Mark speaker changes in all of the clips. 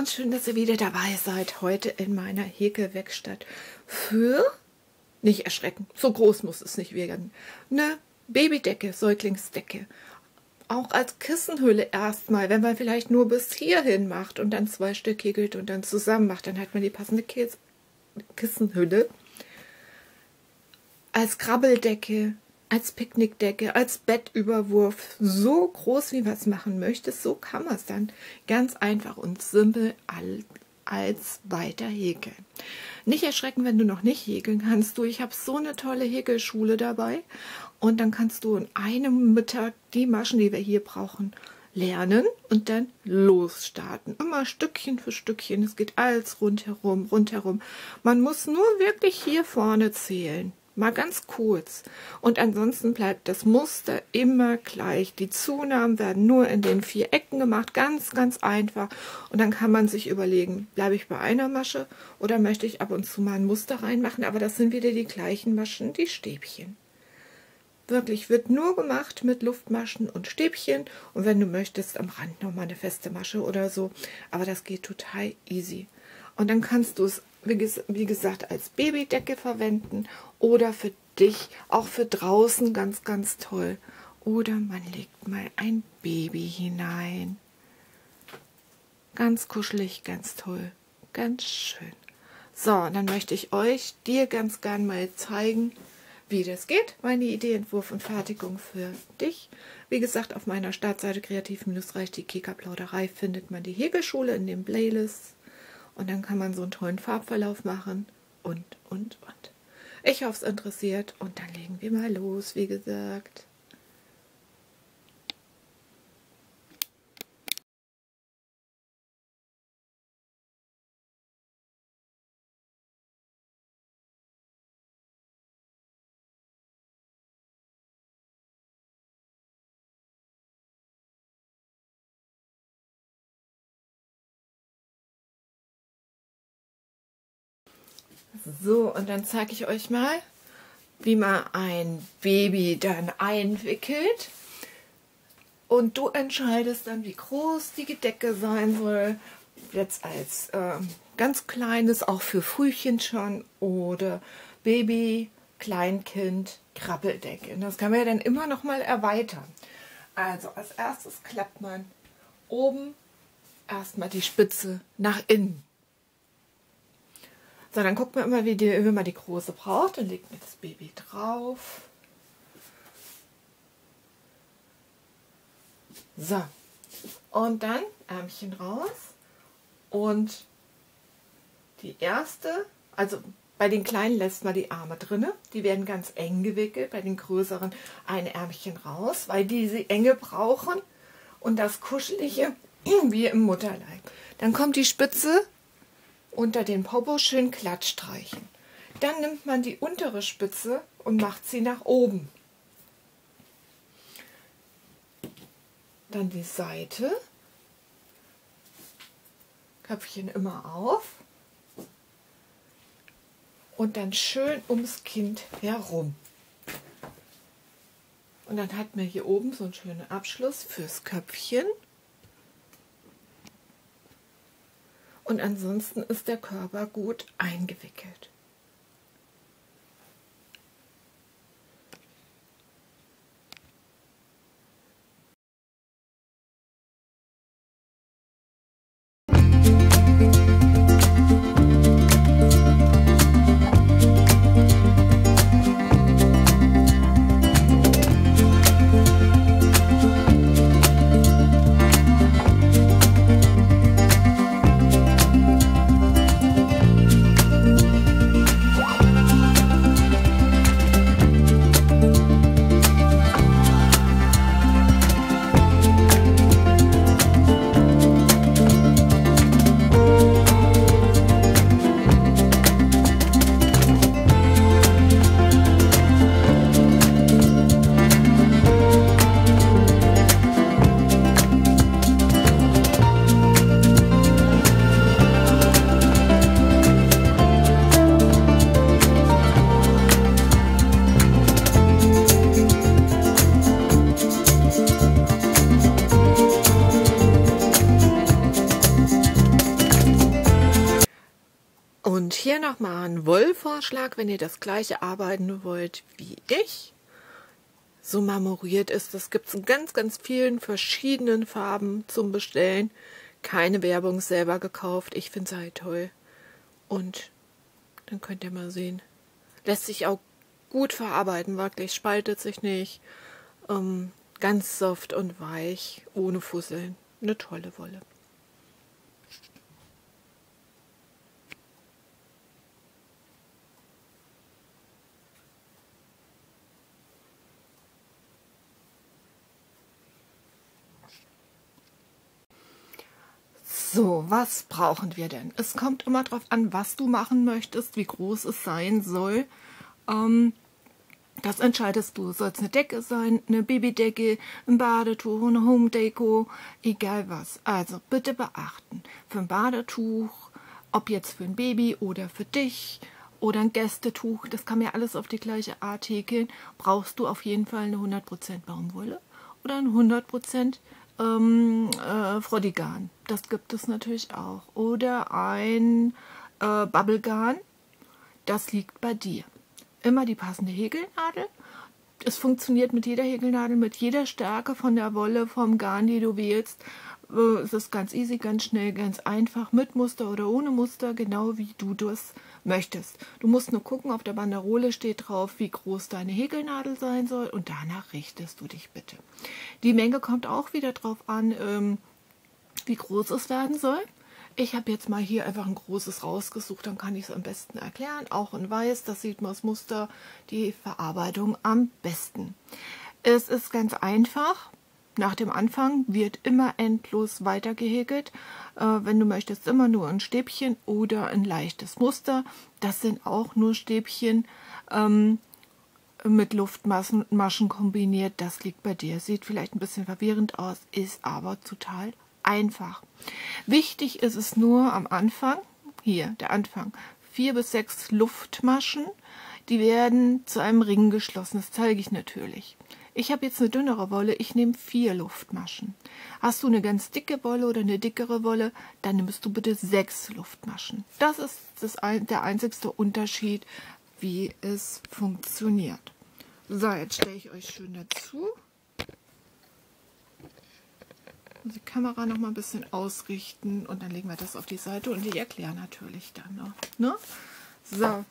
Speaker 1: schön, dass ihr wieder dabei seid, heute in meiner Häkelwerkstatt für, nicht erschrecken, so groß muss es nicht werden, eine Babydecke, Säuglingsdecke. Auch als Kissenhülle erstmal, wenn man vielleicht nur bis hierhin macht und dann 2 Stück häkelt und dann zusammen macht, dann hat man die passende Kissenhülle. Als Krabbeldecke, als Picknickdecke, als Bettüberwurf, so groß wie man es machen möchte, so kann man es dann ganz einfach und simpel als weiter häkeln. Nicht erschrecken, wenn du noch nicht häkeln kannst. Ich habe so eine tolle Häkelschule dabei und dann kannst du in einem Mittag die Maschen, die wir hier brauchen, lernen und dann losstarten. Immer Stückchen für Stückchen. Es geht alles rundherum, rundherum. Man muss nur wirklich hier vorne zählen. Mal ganz kurz. Und ansonsten bleibt das Muster immer gleich. Die Zunahmen werden nur in den 4 Ecken gemacht. Ganz, ganz einfach. Und dann kann man sich überlegen, bleibe ich bei einer Masche oder möchte ich ab und zu mal ein Muster reinmachen. Aber das sind wieder die gleichen Maschen, die Stäbchen. Wirklich, wird nur gemacht mit Luftmaschen und Stäbchen. Und wenn du möchtest, am Rand nochmal eine feste Masche oder so. Aber das geht total easy. Und dann kannst du es, wie gesagt, als Babydecke verwenden oder für dich, auch für draußen ganz, ganz toll. Oder man legt mal ein Baby hinein. Ganz kuschelig, ganz toll, ganz schön. So, und dann möchte ich dir ganz gern mal zeigen, wie das geht. Meine Idee, Entwurf und Fertigung für dich. Wie gesagt, auf meiner Startseite kreativ-reich die Kika-Plauderei findet man die Häkelschule in den Playlists. Und dann kann man so einen tollen Farbverlauf machen und. Ich hoffe, es interessiert und dann legen wir mal los, wie gesagt. So, und dann zeige ich euch mal, wie man ein Baby dann einwickelt. Und du entscheidest dann, wie groß die Decke sein soll. Jetzt als ganz kleines, auch für Frühchen schon, oder Baby, Kleinkind, Krabbeldecke. Und das kann man ja dann immer noch mal erweitern. Also als erstes klappt man oben erstmal die Spitze nach innen. So, dann guckt man immer, wie man die große braucht. Dann legt man das Baby drauf. So, und dann Ärmchen raus. Und die erste, also bei den kleinen lässt man die Arme drinne. Die werden ganz eng gewickelt. Bei den größeren ein Ärmchen raus, weil die diese Enge brauchen und das Kuschelige wie im Mutterleib. Dann kommt die Spitze unter den Popo schön glatt streichen. Dann nimmt man die untere Spitze und macht sie nach oben. Dann die Seite. Köpfchen immer auf. Und dann schön ums Kind herum. Und dann hat man hier oben so einen schönen Abschluss fürs Köpfchen. Und ansonsten ist der Körper gut eingewickelt. Und hier nochmal ein Wollvorschlag, wenn ihr das gleiche arbeiten wollt wie ich. So marmoriert ist das. Gibt es in ganz, ganz vielen verschiedenen Farben zum Bestellen. Keine Werbung, selber gekauft. Ich finde es halt toll. Und dann könnt ihr mal sehen. Lässt sich auch gut verarbeiten, wirklich. Spaltet sich nicht. Ganz soft und weich, ohne Fusseln. Eine tolle Wolle. So, was brauchen wir denn? Es kommt immer darauf an, was du machen möchtest, wie groß es sein soll. Das entscheidest du. Soll es eine Decke sein, eine Babydecke, ein Badetuch, eine Home-Deko, egal was. Also bitte beachten, für ein Badetuch, ob jetzt für ein Baby oder für dich oder ein Gästetuch, das kann man ja alles auf die gleiche Art häkeln, brauchst du auf jeden Fall eine 100% Baumwolle oder ein 100% Frodigan. Das gibt es natürlich auch. Oder ein Bubblegarn. Das liegt bei dir. Immer die passende Häkelnadel. Es funktioniert mit jeder Häkelnadel, mit jeder Stärke von der Wolle, vom Garn, die du wählst. Es ist ganz easy, ganz schnell, ganz einfach, mit Muster oder ohne Muster, genau wie du das möchtest. Du musst nur gucken, auf der Banderole steht drauf, wie groß deine Häkelnadel sein soll und danach richtest du dich bitte. Die Menge kommt auch wieder drauf an, wie groß es werden soll. Ich habe jetzt mal hier einfach ein großes rausgesucht, dann kann ich es am besten erklären. Auch in weiß, das sieht man das Muster, die Verarbeitung am besten. Es ist ganz einfach. Nach dem Anfang wird immer endlos weiter gehäkelt. Wenn du möchtest, immer nur ein Stäbchen oder ein leichtes Muster. Das sind auch nur Stäbchen mit Luftmaschen kombiniert. Das liegt bei dir. Sieht vielleicht ein bisschen verwirrend aus, ist aber total einfach. Wichtig ist es nur am Anfang, hier der Anfang, 4 bis 6 Luftmaschen, die werden zu einem Ring geschlossen. Das zeige ich natürlich. Ich habe jetzt eine dünnere Wolle, ich nehme 4 Luftmaschen. Hast du eine ganz dicke Wolle oder eine dickere Wolle, dann nimmst du bitte 6 Luftmaschen. Das ist der einzigste Unterschied, wie es funktioniert. So, jetzt stelle ich euch schön dazu. Die Kamera noch mal ein bisschen ausrichten und dann legen wir das auf die Seite und ich erkläre natürlich dann noch. Ne? So.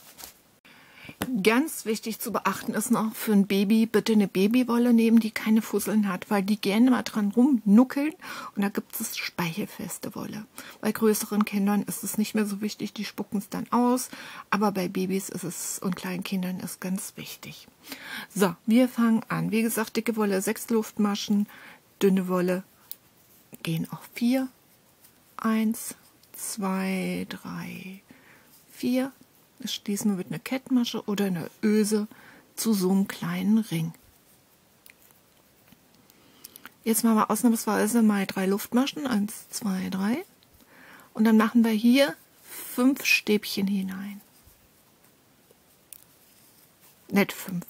Speaker 1: Ganz wichtig zu beachten ist noch für ein Baby, bitte eine Babywolle nehmen, die keine Fusseln hat, weil die gerne mal dran rumnuckeln und da gibt es speichelfeste Wolle. Bei größeren Kindern ist es nicht mehr so wichtig, die spucken es dann aus, aber bei Babys ist es und kleinen Kindern ist ganz wichtig. So, wir fangen an. Wie gesagt, dicke Wolle 6 Luftmaschen, dünne Wolle gehen auch 4. 1, 2, 3, 4. Das schließen wir mit einer Kettmasche oder einer Öse zu so einem kleinen Ring. Jetzt machen wir ausnahmsweise mal 3 Luftmaschen. 1, 2, 3. Und dann machen wir hier 5 Stäbchen hinein. Nicht 5.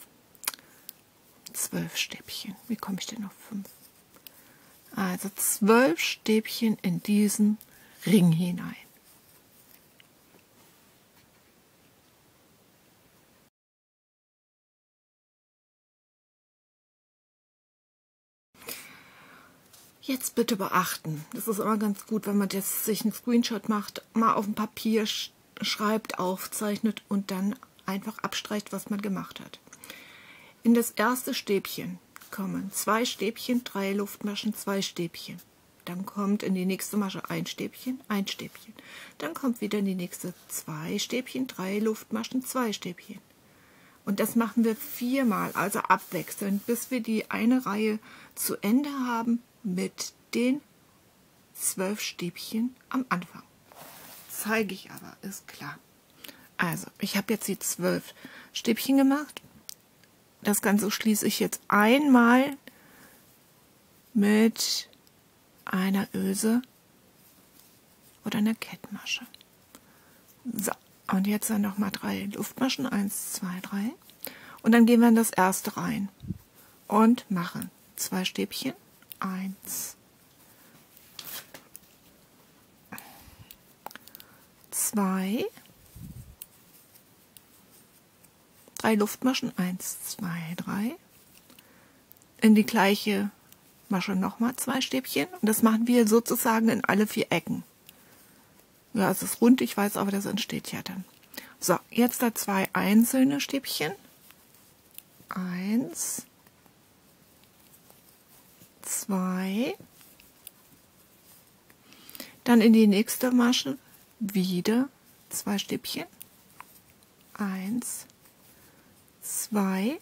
Speaker 1: 12 Stäbchen. Wie komme ich denn auf 5? Also 12 Stäbchen in diesen Ring hinein. Jetzt bitte beachten, das ist immer ganz gut, wenn man jetzt sich einen Screenshot macht, mal auf dem Papier schreibt, aufzeichnet und dann einfach abstreicht, was man gemacht hat. In das erste Stäbchen kommen 2 Stäbchen, 3 Luftmaschen, 2 Stäbchen. Dann kommt in die nächste Masche ein Stäbchen, ein Stäbchen. Dann kommt wieder in die nächste 2 Stäbchen, 3 Luftmaschen, 2 Stäbchen. Und das machen wir 4-mal, also abwechselnd, bis wir die eine Reihe zu Ende haben mit den 12 Stäbchen am Anfang. Zeige ich aber, ist klar. Also, ich habe jetzt die 12 Stäbchen gemacht. Das Ganze schließe ich jetzt einmal mit einer Öse oder einer Kettmasche. So, und jetzt dann nochmal 3 Luftmaschen. 1, 2, 3. Und dann gehen wir in das erste rein und machen 2 Stäbchen. 1, 2, 3 Luftmaschen, 1, 2, 3. In die gleiche Masche nochmal 2 Stäbchen und das machen wir sozusagen in alle 4 Ecken. Ja, es ist rund, ich weiß, aber das entsteht ja dann. So, jetzt da 2 einzelne Stäbchen. 1, 2. Dann in die nächste Masche wieder 2 Stäbchen. 1, 2,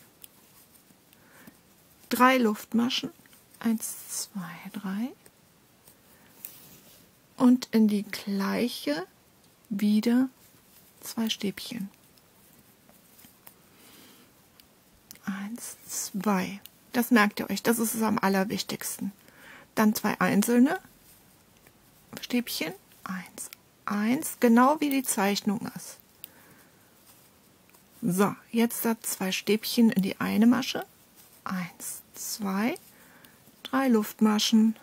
Speaker 1: 3 Luftmaschen. 1, 2, 3. Und in die gleiche wieder 2 Stäbchen. 1, 2. Das merkt ihr euch, das ist es am allerwichtigsten. Dann 2 einzelne Stäbchen. 1, 1, genau wie die Zeichnung ist. So, jetzt da 2 Stäbchen in die eine Masche. 1, 2, 3 Luftmaschen.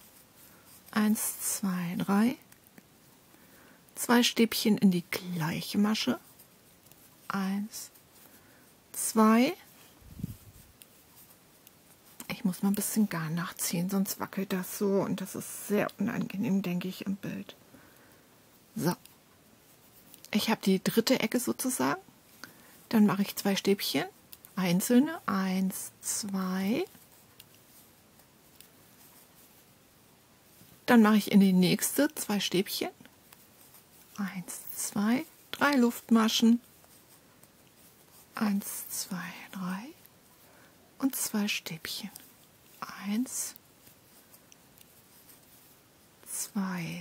Speaker 1: 1, 2, 3. 2 Stäbchen in die gleiche Masche. 1, 2. Ich muss mal ein bisschen Garn nachziehen, sonst wackelt das so und das ist sehr unangenehm, denke ich, im Bild. So. Ich habe die dritte Ecke sozusagen. Dann mache ich 2 Stäbchen, einzelne, 1, 2. Dann mache ich in die nächste 2 Stäbchen, 1, 2, 3 Luftmaschen, 1, 2, 3 und 2 Stäbchen, 1, 2.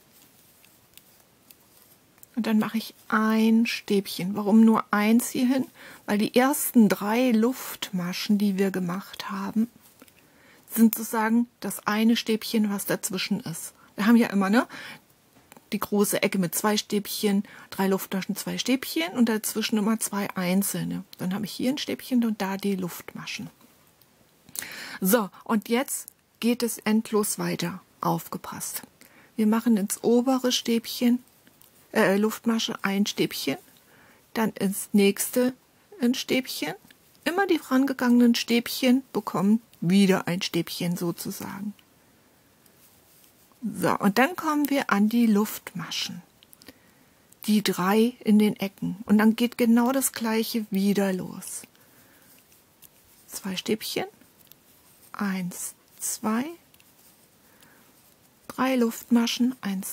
Speaker 1: Und dann mache ich ein Stäbchen. Warum nur 1 hierhin? Weil die ersten 3 Luftmaschen, die wir gemacht haben, sind sozusagen das eine Stäbchen, was dazwischen ist. Wir haben ja immer, ne, die große Ecke mit 2 Stäbchen, 3 Luftmaschen, 2 Stäbchen und dazwischen immer 2 einzelne. Dann habe ich hier ein Stäbchen und da die Luftmaschen. So, und jetzt geht es endlos weiter. Aufgepasst. Wir machen ins obere Stäbchen, Luftmasche ein Stäbchen, dann ins nächste ein Stäbchen. Immer die vorangegangenen Stäbchen bekommen wieder ein Stäbchen sozusagen. So, und dann kommen wir an die Luftmaschen. Die 3 in den Ecken. Und dann geht genau das gleiche wieder los. 2 Stäbchen. 1, 2. 3 Luftmaschen. 1,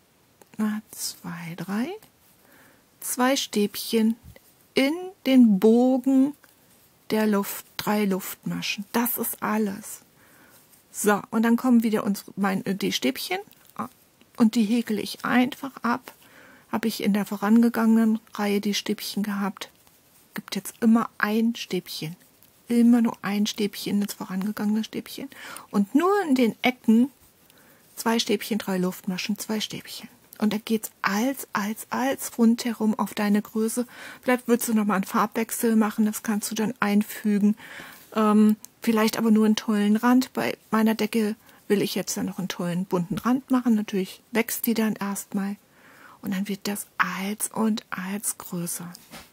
Speaker 1: 2, 3. 2 Stäbchen in den Bogen der 3 Luftmaschen. Das ist alles. So, und dann kommen wieder die Stäbchen und die häkle ich einfach ab. Habe ich in der vorangegangenen Reihe die Stäbchen gehabt. Gibt jetzt immer ein Stäbchen. Immer nur ein Stäbchen, das vorangegangene Stäbchen. Und nur in den Ecken 2 Stäbchen, 3 Luftmaschen, 2 Stäbchen. Und da geht es als rundherum auf deine Größe. Vielleicht willst du nochmal einen Farbwechsel machen, das kannst du dann einfügen. Vielleicht aber nur einen tollen Rand. Bei meiner Decke will ich jetzt dann noch einen tollen bunten Rand machen. Natürlich wächst die dann erstmal. Und dann wird das als größer.